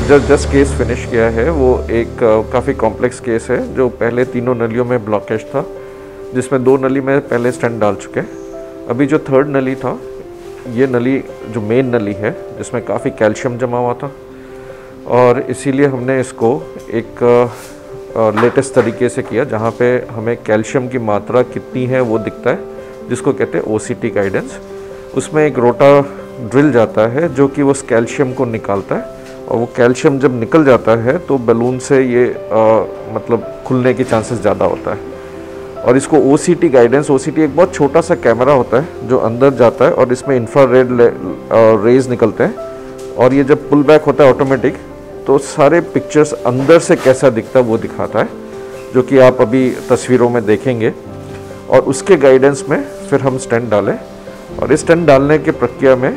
जो just case finish किया है वो एक काफ़ी कॉम्प्लेक्स केस है, जो पहले तीनों नलियों में ब्लॉकेज था, जिसमें 2 नली में पहले स्टेंट डाल चुके हैं। अभी जो 3rd नली था, ये नली जो मेन नली है जिसमें काफ़ी कैल्शियम जमा हुआ था, और इसीलिए हमने इसको एक लेटेस्ट तरीके से किया जहाँ पे हमें कैल्शियम की मात्रा कितनी है वो दिखता है, जिसको कहते हैं OCT गाइडेंस। उसमें एक रोटा ड्रिल जाता है जो कि उस कैल्शियम को निकालता है, और वो कैल्शियम जब निकल जाता है तो बलून से ये मतलब खुलने की चांसेस ज़्यादा होता है। और इसको OCT गाइडेंस, OCT एक बहुत छोटा सा कैमरा होता है जो अंदर जाता है और इसमें इंफ्रारेड रेज निकलते हैं, और ये जब पुल बैक होता है ऑटोमेटिक तो सारे पिक्चर्स अंदर से कैसा दिखता है वो दिखाता है, जो कि आप अभी तस्वीरों में देखेंगे। और उसके गाइडेंस में फिर हम स्टेंट डालें, और इस स्टेंट डालने की प्रक्रिया में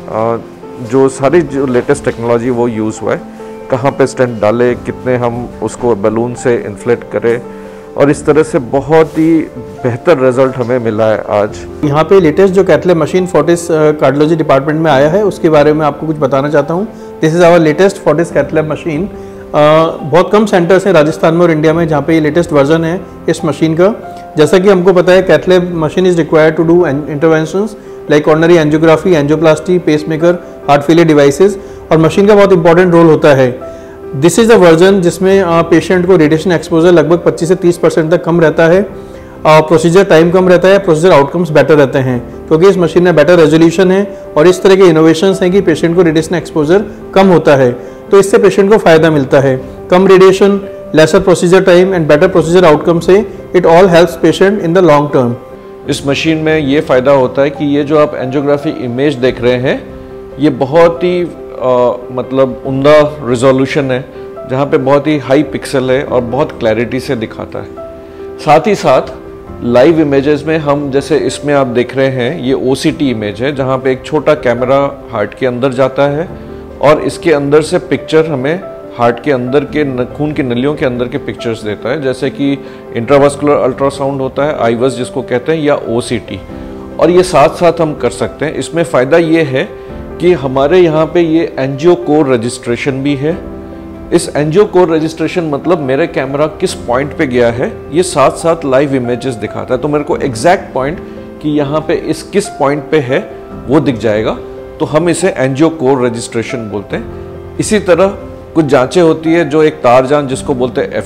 जो सारी जो लेटेस्ट टेक्नोलॉजी वो यूज़ हुआ है, कहाँ पे स्टेंट डाले, कितने हम उसको बलून से इन्फ्लेट करें, और इस तरह से बहुत ही बेहतर रिजल्ट हमें मिला है आज। यहाँ पे लेटेस्ट जो cath lab machine Fortis cardiology department में आया है उसके बारे में आपको कुछ बताना चाहता हूँ। This is our latest Fortis cath lab machine. बहुत कम सेंटर्स हैं राजस्थान में और इंडिया में जहाँ पे ये लेटेस्ट वर्जन है इस मशीन का। जैसा कि हमको पता है cath lab machine is required to do interventions like coronary angiography, angioplasty, pacemaker, heart failure devices, और मशीन का बहुत इंपॉर्टेंट रोल होता है। दिस इज़ द वर्जन जिसमें पेशेंट को रेडिएशन एक्सपोजर लगभग 25 से 30% तक कम रहता है, प्रोसीजर टाइम कम रहता है, प्रोसीजर आउटकम्स बेटर रहते हैं क्योंकि इस मशीन में बेटर रेजोल्यूशन है और इस तरह के इनोवेशंस हैं कि पेशेंट को रेडिएशन एक्सपोजर कम होता है, तो इससे पेशेंट को फ़ायदा मिलता है। कम radiation, lesser procedure time and better procedure outcome से it all helps patient in the long term. इस मशीन में ये फ़ायदा होता है कि ये जो आप एंजियोग्राफी इमेज देख रहे हैं, ये बहुत ही मतलब उम्दा रिजोल्यूशन है, जहाँ पे बहुत ही हाई पिक्सल है और बहुत क्लैरिटी से दिखाता है। साथ ही साथ लाइव इमेजेस में हम, जैसे इसमें आप देख रहे हैं, ये OCT इमेज है जहाँ पे एक छोटा कैमरा हार्ट के अंदर जाता है और इसके अंदर से पिक्चर हमें हार्ट के अंदर के खून की नलियों के अंदर के पिक्चर्स देता है, जैसे कि इंट्रावास्कुलर अल्ट्रासाउंड होता है, आईवस जिसको कहते हैं, या OCT। और ये साथ साथ हम कर सकते हैं। इसमें फ़ायदा ये है कि हमारे यहाँ पे ये एंजियो कोर रजिस्ट्रेशन भी है। इस एंजियो कोर रजिस्ट्रेशन मतलब मेरे कैमरा किस पॉइंट पे गया है, ये साथ साथ लाइव इमेजेस दिखाता है, तो मेरे को एग्जैक्ट पॉइंट कि यहाँ पे इस किस पॉइंट पे है वो दिख जाएगा, तो हम इसे एंजियो कोर रजिस्ट्रेशन बोलते हैं। इसी तरह कुछ जांचें होती है, जो एक तार जांच जिसको बोलते हैं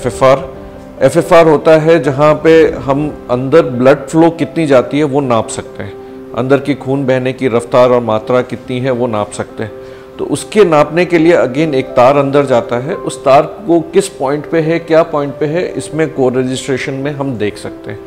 FFR होता है, जहाँ पे हम अंदर ब्लड फ्लो कितनी जाती है वो नाप सकते हैं, अंदर की खून बहने की रफ्तार और मात्रा कितनी है वो नाप सकते हैं। तो उसके नापने के लिए अगेन एक तार अंदर जाता है, उस तार को किस पॉइंट पे है, क्या पॉइंट पे है, इसमें कोर रजिस्ट्रेशन में हम देख सकते हैं।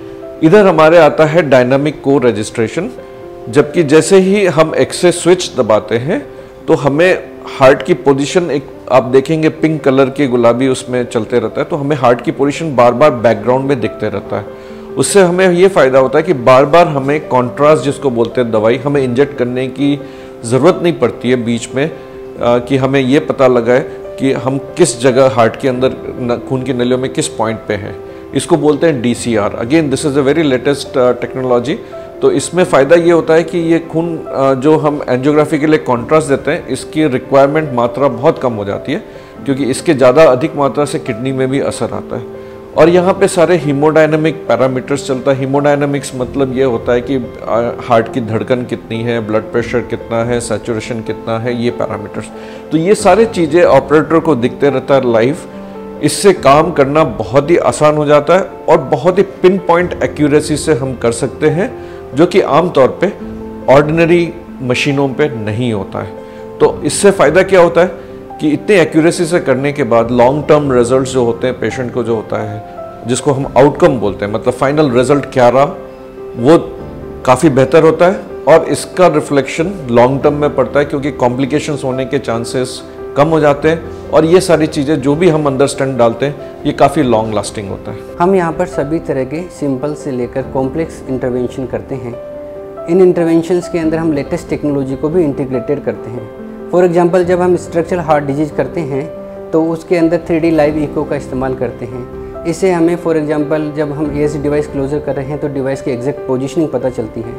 इधर हमारे आता है डायनामिक कोर रजिस्ट्रेशन, जबकि जैसे ही हम एक्सरे स्विच दबाते हैं तो हमें हार्ट की पोजीशन, एक आप देखेंगे पिंक कलर के गुलाबी उसमें चलते रहता है, तो हमें हार्ट की पोजीशन बार बार बैकग्राउंड में दिखते रहता है। उससे हमें ये फ़ायदा होता है कि बार बार हमें कॉन्ट्रास्ट जिसको बोलते हैं दवाई हमें इंजेक्ट करने की ज़रूरत नहीं पड़ती है बीच में, कि हमें ये पता लगाए कि हम किस जगह हार्ट के अंदर खून की नलियों में किस पॉइंट पे हैं। इसको बोलते हैं DCR। Again this is a very latest technology. तो इसमें फ़ायदा ये होता है कि ये खून जो हम एंजियोग्राफी के लिए कॉन्ट्रास्ट देते हैं, इसकी रिक्वायरमेंट मात्रा बहुत कम हो जाती है, क्योंकि इसके ज़्यादा अधिक मात्रा से किडनी में भी असर आता है। और यहाँ पे सारे हीमोडायनामिक पैरामीटर्स चलता है। हीमोडायनामिक्स मतलब ये होता है कि हार्ट की धड़कन कितनी है, ब्लड प्रेशर कितना है, सैचुरेशन कितना है, ये पैरामीटर्स। तो ये सारी चीज़ें ऑपरेटर को दिखते रहता है लाइव। इससे काम करना बहुत ही आसान हो जाता है और बहुत ही पिन पॉइंट एक्यूरेसी से हम कर सकते हैं, जो कि आमतौर पे ऑर्डिनरी मशीनों पे नहीं होता है। तो इससे फ़ायदा क्या होता है कि इतने एक्यूरेसी से करने के बाद लॉन्ग टर्म रिजल्ट्स जो होते हैं पेशेंट को, जो होता है जिसको हम आउटकम बोलते हैं, मतलब फाइनल रिजल्ट क्या रहा, वो काफ़ी बेहतर होता है और इसका रिफ्लेक्शन लॉन्ग टर्म में पड़ता है, क्योंकि कॉम्प्लिकेशंस होने के चांसेस कम हो जाते हैं। और ये सारी चीज़ें जो भी हम अंदर स्टेंट डालते हैं, ये काफ़ी लॉन्ग लास्टिंग होता है। हम यहाँ पर सभी तरह के सिंपल से लेकर कॉम्प्लेक्स इंटरवेंशन करते हैं। इन इंटरवेंशंस के अंदर हम लेटेस्ट टेक्नोलॉजी को भी इंटीग्रेटेड करते हैं। फॉर एग्जांपल, जब हम स्ट्रक्चरल हार्ट डिजीज करते हैं तो उसके अंदर 3D लाइव इको का इस्तेमाल करते हैं। इससे हमें फॉर एग्जांपल जब हम ESG डिवाइस क्लोजर कर रहे हैं तो डिवाइस की एग्जैक्ट पोजीशनिंग पता चलती है।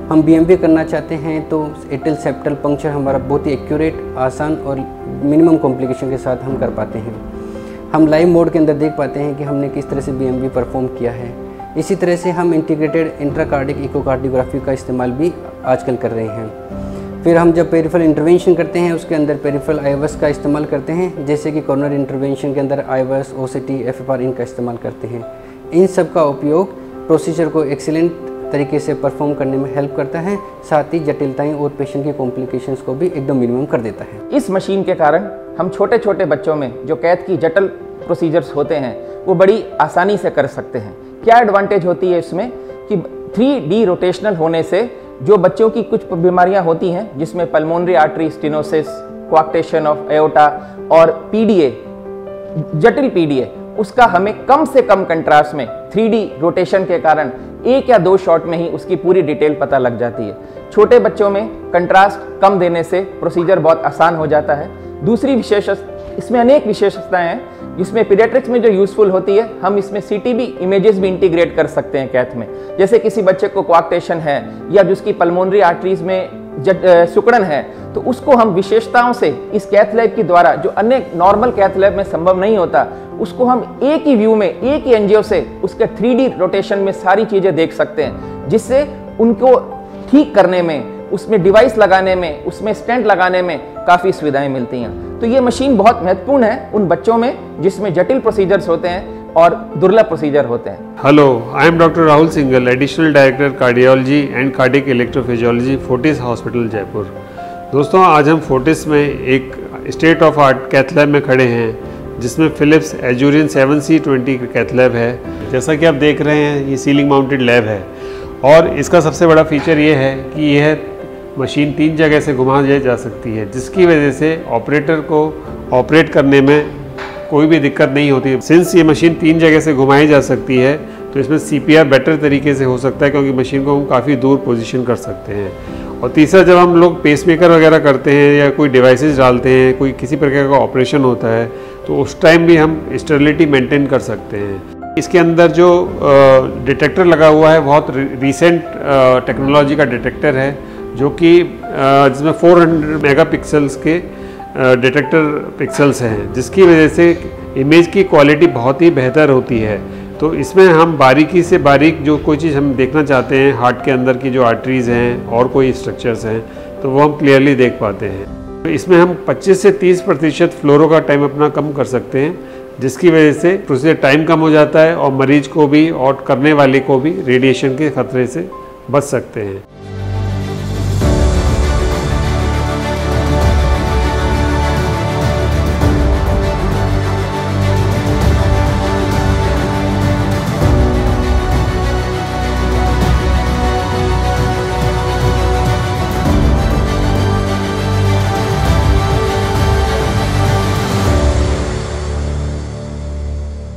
हम BMP करना चाहते हैं तो एटल सेप्टल पंक्चर हमारा बहुत ही एक्यूरेट, आसान और मिनिमम कॉम्प्लिकेशन के साथ हम कर पाते हैं। हम लाइव मोड के अंदर देख पाते हैं कि हमने किस तरह से BMP परफॉर्म किया है। इसी तरह से हम इंटीग्रेटेड इंट्राकार्डिक इकोकार्डियोग्राफी का इस्तेमाल भी आजकल कर रहे हैं। फिर हम जब पेरिफेरल इंटरवेंशन करते हैं उसके अंदर पेरिफेरल IVUS का इस्तेमाल करते हैं, जैसे कि कोरोनरी इंटरवेंशन के अंदर IVUS, OCT, FFR इनका इस्तेमाल करते हैं। इन सब का उपयोग प्रोसीजर को एक्सीलेंट तरीके से परफॉर्म करने में हेल्प करता है, साथ ही जटिलताएं और पेशेंट की कॉम्प्लिकेशंस को भी एकदम मिनिमम कर देता है। इस मशीन के कारण हम छोटे छोटे बच्चों में जो कैथ की जटिल प्रोसीजर्स होते हैं वो बड़ी आसानी से कर सकते हैं। क्या एडवांटेज होती है इसमें कि 3D रोटेशनल होने से जो बच्चों की कुछ बीमारियां होती हैं जिसमें pulmonary artery stenosis, coarctation of aorta और PDA, जटिल PDA, उसका हमें कम से कम कंट्रास्ट में 3D रोटेशन के कारण 1 या 2 शॉट में ही उसकी पूरी डिटेल पता लग जाती है। छोटे बच्चों में कंट्रास्ट कम देने से प्रोसीजर बहुत आसान हो जाता है। दूसरी इसमें अनेक विशेषताएं हैं जिसमें पीडियाट्रिक्स में जो यूजफुल होती है, हम इसमें CTB इमेजेस भी इंटीग्रेट कर सकते हैं कैथ में। जैसे किसी बच्चे को कोआक्टेशन है या जिसकी पल्मोनरी आर्टरीज में सिकुड़न है, तो उसको हम विशेषताओं से इस कैथ लैब के द्वारा, जो अन्य नॉर्मल कैथ लैब में संभव नहीं होता, उसको हम एक ही व्यू में, एक ही एंजियो से उसके 3D रोटेशन में सारी चीजें देख सकते हैं, जिससे उनको ठीक करने में, उसमें डिवाइस लगाने में, उसमें स्टेंट लगाने में काफ़ी सुविधाएं मिलती हैं। तो ये मशीन बहुत महत्वपूर्ण है उन बच्चों में जिसमें जटिल प्रोसीजर्स होते हैं और दुर्लभ प्रोसीजर होते हैं। Hello, I am doctor Rahul Singhal, additional director cardiology and cardiac electrophysiology, Fortis hospital Jaipur. दोस्तों, आज हम फोर्टिस में एक state of art cath lab में खड़े हैं जिसमें फिलिप्स एजुरियन 7C20 कैथ लैब है। जैसा कि आप देख रहे हैं, ये सीलिंग माउंटेड लैब है और इसका सबसे बड़ा फीचर ये है कि यह मशीन 3 जगह से घुमा जा सकती है, जिसकी वजह से ऑपरेटर को ऑपरेट करने में कोई भी दिक्कत नहीं होती है। सिंस ये मशीन 3 जगह से घुमाई जा सकती है तो इसमें CPR बेटर तरीके से हो सकता है, क्योंकि मशीन को हम काफ़ी दूर पोजीशन कर सकते हैं। और तीसरा, जब हम लोग पेसमेकर वगैरह करते हैं या कोई डिवाइसेस डालते हैं, कोई किसी प्रकार का ऑपरेशन होता है, तो उस टाइम भी हम स्टेरिलिटी मेंटेन कर सकते हैं। इसके अंदर जो डिटेक्टर लगा हुआ है, बहुत रिसेंट टेक्नोलॉजी का डिटेक्टर है, जो कि जिसमें 400 मेगापिक्सल्स के डिटेक्टर पिक्सल्स हैं, जिसकी वजह से इमेज की क्वालिटी बहुत ही बेहतर होती है। तो इसमें हम बारीकी से बारीक जो कोई चीज़ हम देखना चाहते हैं, हार्ट के अंदर की जो आर्टरीज़ हैं और कोई स्ट्रक्चर्स हैं, तो वो हम क्लियरली देख पाते हैं। तो इसमें हम 25 से 30% फ्लोरो का टाइम अपना कम कर सकते हैं, जिसकी वजह से प्रोसीजर टाइम कम हो जाता है और मरीज को भी और करने वाले को भी रेडिएशन के खतरे से बच सकते हैं।